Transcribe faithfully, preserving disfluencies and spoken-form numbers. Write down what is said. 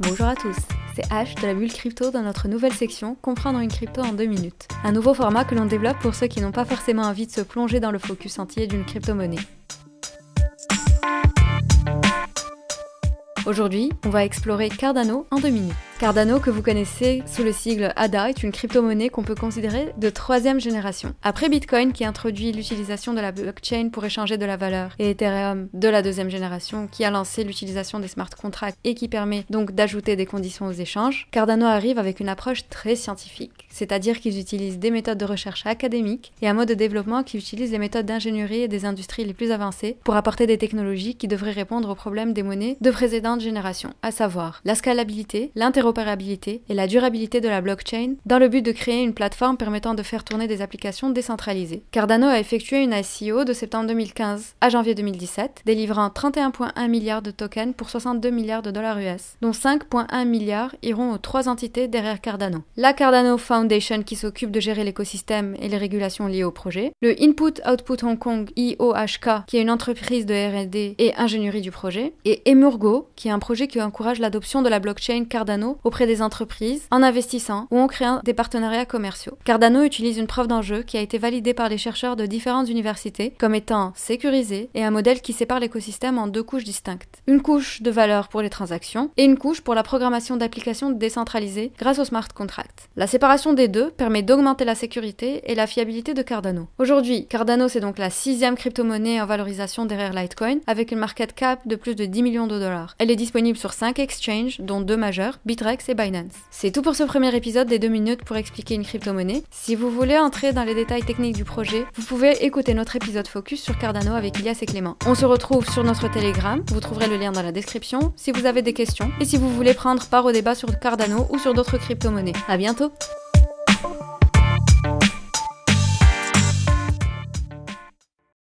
Bonjour à tous, c'est Ash de la Bulle Crypto dans notre nouvelle section Comprendre une crypto en deux minutes. Un nouveau format que l'on développe pour ceux qui n'ont pas forcément envie de se plonger dans le focus entier d'une crypto-monnaie. Aujourd'hui, on va explorer Cardano en deux minutes. Cardano, que vous connaissez sous le sigle A D A, est une crypto-monnaie qu'on peut considérer de troisième génération. Après Bitcoin, qui introduit l'utilisation de la blockchain pour échanger de la valeur, et Ethereum, de la deuxième génération, qui a lancé l'utilisation des smart contracts et qui permet donc d'ajouter des conditions aux échanges, Cardano arrive avec une approche très scientifique, c'est-à-dire qu'ils utilisent des méthodes de recherche académiques et un mode de développement qui utilise les méthodes d'ingénierie et des industries les plus avancées pour apporter des technologies qui devraient répondre aux problèmes des monnaies de précédentes générations, à savoir la scalabilité, l'interopérabilité et la durabilité de la blockchain dans le but de créer une plateforme permettant de faire tourner des applications décentralisées. Cardano a effectué une I C O de septembre deux mille quinze à janvier deux mille dix-sept, délivrant trente et un virgule un milliards de tokens pour soixante-deux milliards de dollars U S, dont cinq virgule un milliards iront aux trois entités derrière Cardano. La Cardano Foundation qui s'occupe de gérer l'écosystème et les régulations liées au projet, le Input Output Hong Kong I O H K qui est une entreprise de R et D et ingénierie du projet, et Emurgo qui est un projet qui encourage l'adoption de la blockchain Cardano auprès des entreprises en investissant ou en créant des partenariats commerciaux. Cardano utilise une preuve d'enjeu qui a été validée par des chercheurs de différentes universités comme étant sécurisée et un modèle qui sépare l'écosystème en deux couches distinctes. Une couche de valeur pour les transactions et une couche pour la programmation d'applications décentralisées grâce aux smart contracts. La séparation des deux permet d'augmenter la sécurité et la fiabilité de Cardano. Aujourd'hui, Cardano c'est donc la sixième crypto-monnaie en valorisation derrière Litecoin avec une market cap de plus de dix millions de dollars. Elle est disponible sur cinq exchanges dont deux majeurs, Bittrex et Binance. C'est tout pour ce premier épisode des deux minutes pour expliquer une crypto-monnaie. Si vous voulez entrer dans les détails techniques du projet, vous pouvez écouter notre épisode focus sur Cardano avec Ilias et Clément. On se retrouve sur notre Telegram, vous trouverez le lien dans la description si vous avez des questions et si vous voulez prendre part au débat sur Cardano ou sur d'autres crypto-monnaies. À bientôt!